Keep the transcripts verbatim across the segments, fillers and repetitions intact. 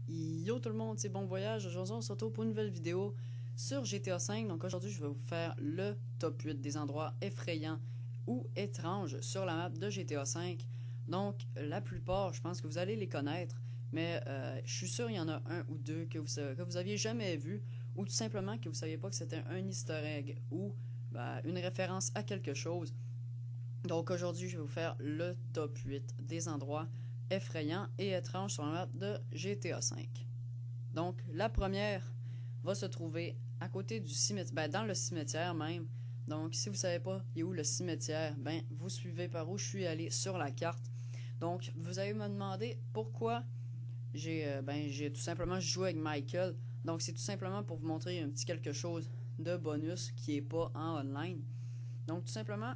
Yo tout le monde, c'est bon voyage. Aujourd'hui, on se retrouve pour une nouvelle vidéo sur G T A cinq. Donc aujourd'hui, je vais vous faire le top huit des endroits effrayants ou étranges sur la map de G T A cinq. Donc la plupart, je pense que vous allez les connaître, mais euh, je suis sûr il y en a un ou deux que vous, que vous aviez jamais vu, ou tout simplement que vous saviez pas que c'était un easter egg ou ben, une référence à quelque chose. Donc aujourd'hui, je vais vous faire le top huit des endroits effrayants et étranges sur la map de G T A cinq. Donc la première va se trouver à côté du cimetière, ben, dans le cimetière même. Donc si vous savez pas il est où le cimetière, ben vous suivez par où je suis allé sur la carte. Donc vous allez me demander pourquoi j'ai euh, ben j'ai tout simplement joué avec Michael. Donc c'est tout simplement pour vous montrer un petit quelque chose de bonus qui est pas en online. Donc tout simplement,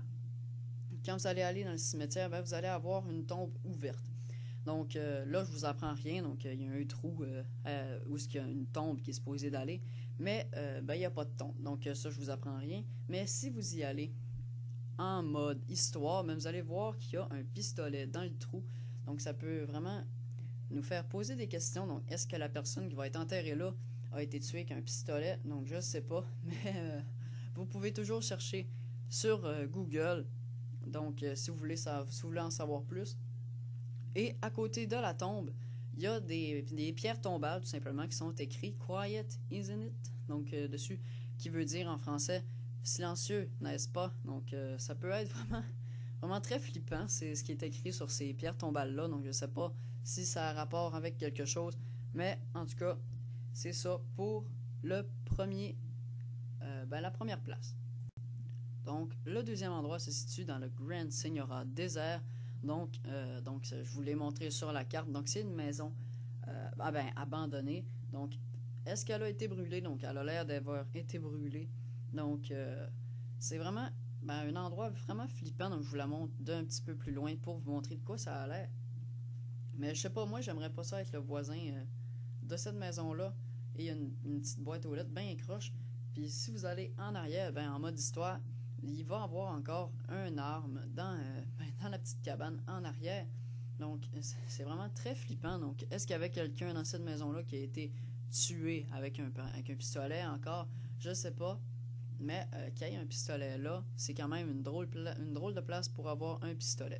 quand vous allez aller dans le cimetière, ben, vous allez avoir une tombe ouverte. Donc euh, là, je vous apprends rien. Donc il euh, y a un trou euh, euh, où il y a une tombe qui est supposée d'aller. Mais euh, ben, il n'y a pas de tombe. Donc euh, ça, je vous apprends rien. Mais si vous y allez en mode histoire, ben, vous allez voir qu'il y a un pistolet dans le trou. Donc ça peut vraiment nous faire poser des questions. Donc est-ce que la personne qui va être enterrée là a été tuée avec un pistolet? Donc je ne sais pas. Mais euh, vous pouvez toujours chercher sur euh, Google. Donc euh, si, vous voulez, si vous voulez en savoir plus. Et à côté de la tombe, il y a des, des pierres tombales, tout simplement, qui sont écrites Quiet, isn't it? Donc, euh, dessus, qui veut dire en français silencieux, n'est-ce pas? Donc, euh, ça peut être vraiment, vraiment très flippant, c'est ce qui est écrit sur ces pierres tombales-là. Donc, je ne sais pas si ça a rapport avec quelque chose, mais en tout cas, c'est ça pour le premier, euh, ben, la première place. Donc, le deuxième endroit se situe dans le Grand Senora Désert. Donc, euh, donc, je vous l'ai montré sur la carte. Donc, c'est une maison euh, ah ben, abandonnée. Donc, est-ce qu'elle a été brûlée? Donc, elle a l'air d'avoir été brûlée. Donc, euh, c'est vraiment ben, un endroit vraiment flippant. Donc, je vous la montre d'un petit peu plus loin pour vous montrer de quoi ça a l'air. Mais je sais pas, moi, j'aimerais pas ça être le voisin euh, de cette maison-là. Et il y a une, une petite boîte aux lettres bien croche. Puis, si vous allez en arrière, ben, en mode histoire, il va avoir encore un arme dans, euh, dans la petite cabane en arrière. Donc, c'est vraiment très flippant. Donc, est-ce qu'il y avait quelqu'un dans cette maison-là qui a été tué avec un, avec un pistolet encore? Je sais pas. Mais euh, qu'il y ait un pistolet là, c'est quand même une drôle, une drôle de place pour avoir un pistolet.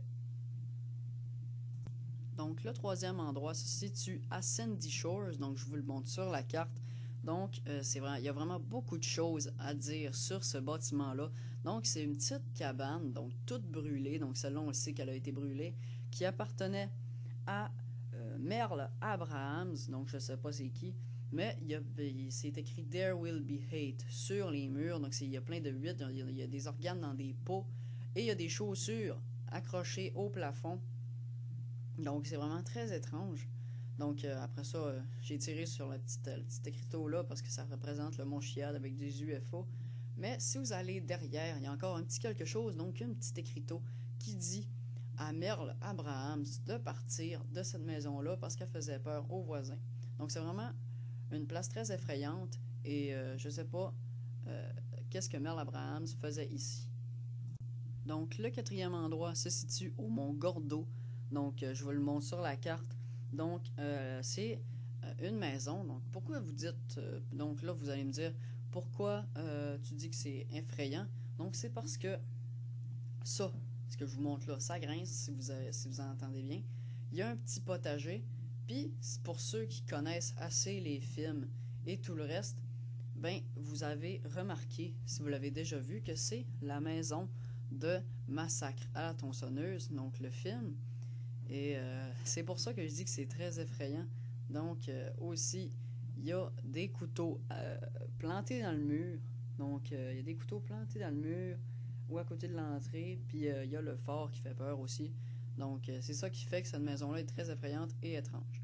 Donc, le troisième endroit se situe à Sandy Shores. Donc, je vous le montre sur la carte. Donc, euh, c'est vrai, il y a vraiment beaucoup de choses à dire sur ce bâtiment-là. Donc, c'est une petite cabane, donc toute brûlée. Donc, celle-là, on le sait qu'elle a été brûlée, qui appartenait à euh, Merle Abrahams. Donc, je ne sais pas c'est qui, mais c'est écrit There will be hate sur les murs. Donc, il y a plein de huit, il y, a, il y a des organes dans des pots et il y a des chaussures accrochées au plafond. Donc, c'est vraiment très étrange. Donc, euh, après ça, euh, j'ai tiré sur la petite, euh, le petit écriteau-là parce que ça représente le mont Chiad avec des U F O. Mais si vous allez derrière, il y a encore un petit quelque chose, donc un petit écriteau qui dit à Merle Abrahams de partir de cette maison-là parce qu'elle faisait peur aux voisins. Donc, c'est vraiment une place très effrayante et euh, je sais pas euh, qu'est-ce que Merle Abrahams faisait ici. Donc, le quatrième endroit se situe au mont Gordo. Donc, euh, je vous le montre sur la carte. Donc, euh, c'est euh, une maison. Donc, pourquoi vous dites... Euh, donc là, vous allez me dire, pourquoi euh, tu dis que c'est effrayant? Donc, c'est parce que ça, ce que je vous montre là, ça grince, si vous, avez, si vous entendez bien. Il y a un petit potager. Puis, pour ceux qui connaissent assez les films et tout le reste, ben, vous avez remarqué, si vous l'avez déjà vu, que c'est la maison de Massacre à la tronçonneuse, donc le film. Et euh, c'est pour ça que je dis que c'est très effrayant. Donc, euh, aussi, il y a des couteaux euh, plantés dans le mur. Donc, euh, il y a des couteaux plantés dans le mur ou à côté de l'entrée. Puis, euh, il y a le phare qui fait peur aussi. Donc, euh, c'est ça qui fait que cette maison-là est très effrayante et étrange.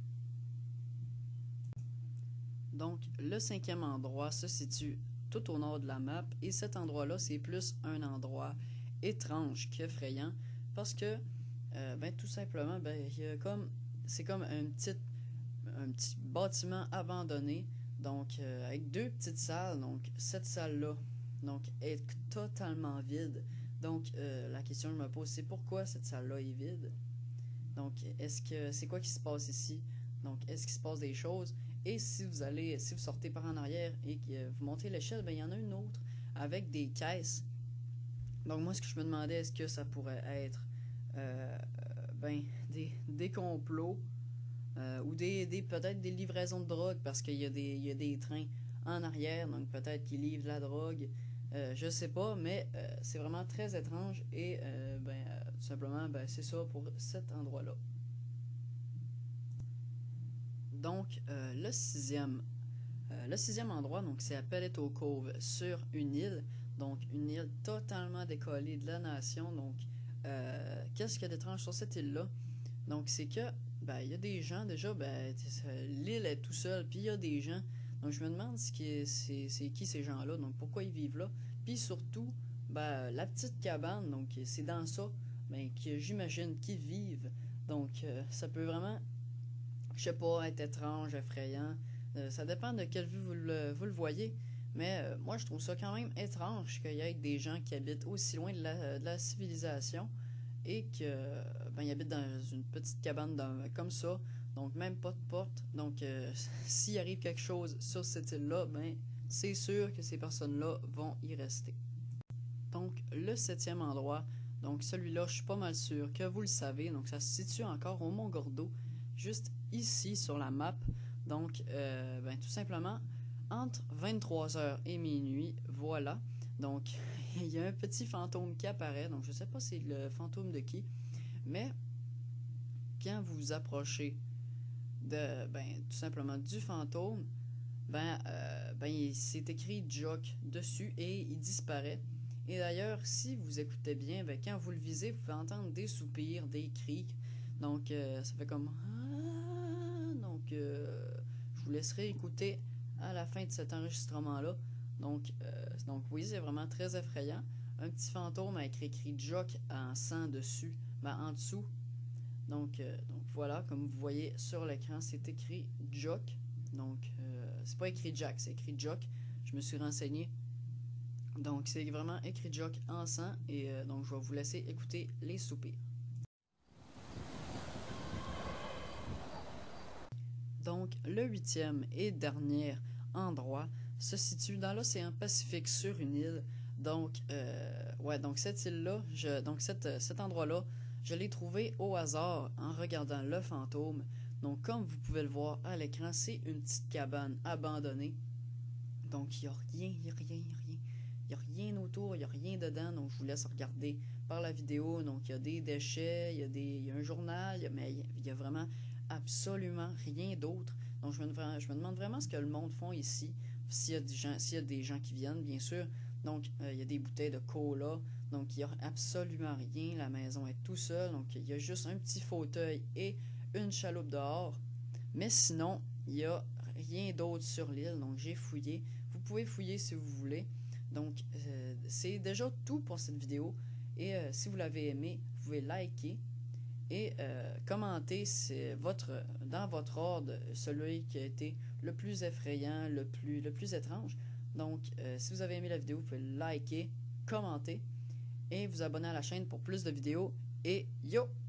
Donc, le cinquième endroit se situe tout au nord de la map. Et cet endroit-là, c'est plus un endroit étrange qu'effrayant. Parce que Euh, ben, tout simplement, ben, il y a comme, c'est comme un petit, un petit bâtiment abandonné, donc euh, avec deux petites salles. Donc, cette salle-là, donc, est totalement vide. Donc, euh, la question que je me pose, c'est pourquoi cette salle-là est vide? Donc, est-ce que c'est quoi qui se passe ici? Donc, est-ce qu'il se passe des choses? Et si vous allez, si vous sortez par en arrière et que vous montez l'échelle, ben, il y en a une autre avec des caisses. Donc, moi, ce que je me demandais, est-ce que ça pourrait être euh, ben, des, des complots euh, ou des, des peut-être des livraisons de drogue parce qu'il y a des, il y a des trains en arrière, donc peut-être qu'ils livrent de la drogue. Euh, je sais pas, mais euh, c'est vraiment très étrange et euh, ben, euh, tout simplement, ben, c'est ça pour cet endroit-là. Donc, euh, le sixième euh, le sixième endroit, donc c'est à Paleto Cove sur une île, donc une île totalement décollée de la nation. Donc, euh, qu'est-ce qu'il y a d'étrange sur cette île-là? Donc, c'est que, ben, il y a des gens, déjà, ben, l'île est tout seule, puis il y a des gens. Donc, je me demande c'est qui, c'est qui ces gens-là, donc pourquoi ils vivent là. Puis surtout, ben, la petite cabane, donc c'est dans ça, ben, que j'imagine qu'ils vivent. Donc, euh, ça peut vraiment, je sais pas, être étrange, effrayant. Euh, ça dépend de quelle vue vous le, vous le voyez. Mais euh, moi, je trouve ça quand même étrange qu'il y ait des gens qui habitent aussi loin de la, de la civilisation et que ben, ils habitent dans une petite cabane dans, comme ça, donc même pas de porte. Donc, euh, s'il arrive quelque chose sur cette île-là, ben, c'est sûr que ces personnes-là vont y rester. Donc, le septième endroit, donc celui-là, je suis pas mal sûr que vous le savez. Donc, ça se situe encore au Mont Gordo, juste ici sur la map. Donc, euh, ben, tout simplement, entre vingt-trois heures et minuit, voilà. Donc, il y a un petit fantôme qui apparaît. Donc, je ne sais pas c'est le fantôme de qui, mais quand vous vous approchez de, ben, tout simplement du fantôme, ben, euh, ben, c'est écrit Jock dessus et il disparaît. Et d'ailleurs, si vous écoutez bien, ben, quand vous le visez, vous pouvez entendre des soupirs, des cris. Donc, euh, ça fait comme... Donc, euh, je vous laisserai écouter à la fin de cet enregistrement-là. Donc, euh, donc oui, c'est vraiment très effrayant. Un petit fantôme avec écrit Jock en sang dessus, ben, en dessous. Donc, euh, donc voilà, comme vous voyez sur l'écran, c'est écrit Jock. Donc, euh, c'est pas écrit Jack, c'est écrit Jock. Je me suis renseigné. Donc, c'est vraiment écrit Jock en sang. Et euh, donc, je vais vous laisser écouter les soupirs. Donc, le huitième et dernier endroit se situe dans l'océan Pacifique sur une île. Donc, euh, ouais, donc cette île-là, je, donc cette, cet endroit-là, je l'ai trouvé au hasard en regardant le fantôme. Donc, comme vous pouvez le voir à l'écran, c'est une petite cabane abandonnée. Donc, il n'y a rien, il n'y a rien, il n'y a rien. Il n'y a rien autour, il n'y a rien dedans. Donc, je vous laisse regarder par la vidéo. Donc, il y a des déchets, il y a, des, il y a un journal, il y a, mais il y a vraiment absolument rien d'autre. Donc, je me, je me demande vraiment ce que le monde font ici. S'il y a des gens, s'il y a des gens qui viennent, bien sûr. Donc, euh, il y a des bouteilles de cola. Donc, il n'y a absolument rien. La maison est tout seule. Donc, il y a juste un petit fauteuil et une chaloupe dehors. Mais sinon, il n'y a rien d'autre sur l'île. Donc, j'ai fouillé. Vous pouvez fouiller si vous voulez. Donc, euh, c'est déjà tout pour cette vidéo. Et euh, si vous l'avez aimé, vous pouvez liker et euh, commenter votre, dans votre ordre celui qui a été le plus effrayant, le plus, le plus étrange. Donc, euh, si vous avez aimé la vidéo, vous pouvez liker, commenter et vous abonner à la chaîne pour plus de vidéos. Et yo!